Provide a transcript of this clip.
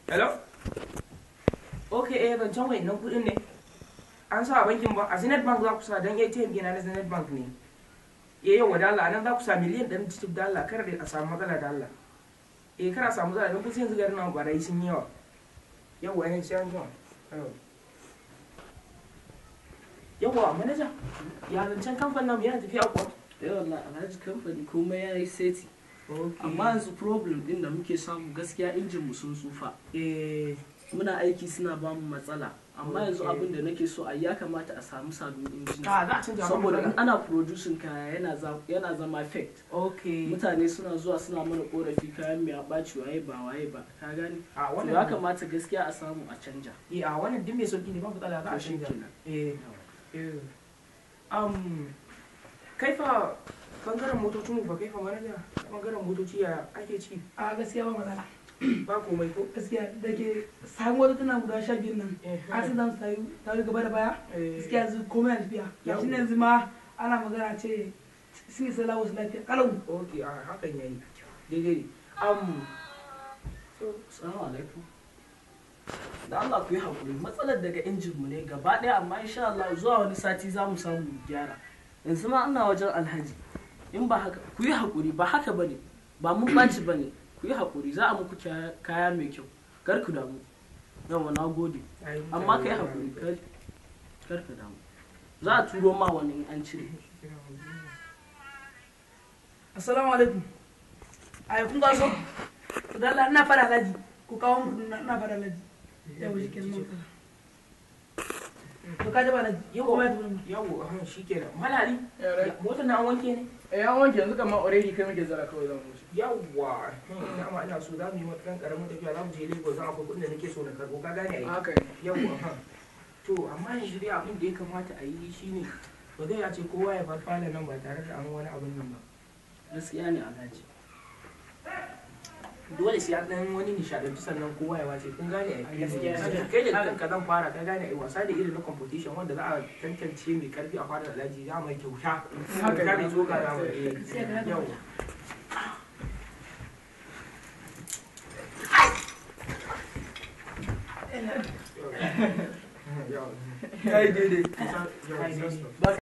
Hello? Ok, zancen wayannan kuɗin ne. An sa a bankin ba, a Zenith Bank za ku sa don ATM gina na Zenith Bank ne. Yau wa dala, nan za ku sa miliyan ɗari cikin dala, kar da a samu matsala da Allah. Kar a samu matsala don kusa yanzu garin nan ɓarayi sun yawa. Yau wa ne sai an jima. Yawwa manaja, ya zancen kamfanin namu yana tafiya kuwa? Wallahi alhaji kamfani komai ya yi seti. Amma yanzu problem din da muke samu gaskiya injin mu sun tsufa. Muna aiki suna ba mu matsala. Amma yanzu abin da nake so a ya kamata a samu sabbin injina. Saboda in ana producing kaya yana zama fake. Mutane suna zuwa suna mana korafi kayan mai ɓaci waye ba ka gani? To ya kamata gaskiya a samu a canja. A wannan din mai sauki ne ba matsala za a canja. Kai fa bangaren motocin ba kai fa manaja bangaren motoci ya ake ci? A gaskiya ba matsala. Ba komai ko? Gaskiya da ke samun wata tana guda 12 nan. Asidan su tayi gaba da baya. Gaskiya yanzu komai na tafiya. Yanzu yanzu ma ana magana ce sun yi salawa su lafiya kalau. Ok, hakan yayi. Daidai. Assalamu alaikum. Da Allah ku yi haƙuri matsalar daga injinmu ne gaba ɗaya amma insha Allah zuwa wani sati za mu samu gyara. Yanzu ma ina wajen alhaji in ba haka ku yi haƙuri ba haka bane ba mun ɓaci bane ku yi haƙuri za a muku kaya mai kyau kar ku damu. Yawa na gode amma ka yi haƙuri kar ka damu za a turo ma wani in an cire. Assalamu alaikum. Ai kun ga so da Allah ina fara alhaji ku kawo mu ina fara alhaji. Yawo shi kenan to ka jaba alhaji yawo shi kenan malali motar na an wanke ne? An wanke yanzu kamar already kai muke zara kawai zan wuce. Yawwa dama ina so za mu yi wata ɗan ƙaramin tafiya za mu je Lagos za akwai kuɗin da nake so na karɓo ka gane a yi. Haka yawwa to amma yanzu dai abin da ya kamata a yi shine ba zai ya ce kowa ya bar falon nan ba tare da an wani abin nan ba. Gaskiya ne alhaji. Dole sai an dan wani nishadantu sannan kowa ya wace kun gane ai kai da kanka zan fara ka gane ai wasa da irin na competition wanda za a tantance mai karfi a fara alhaji za mai kyauta haka ne tsoka da yau kai daidai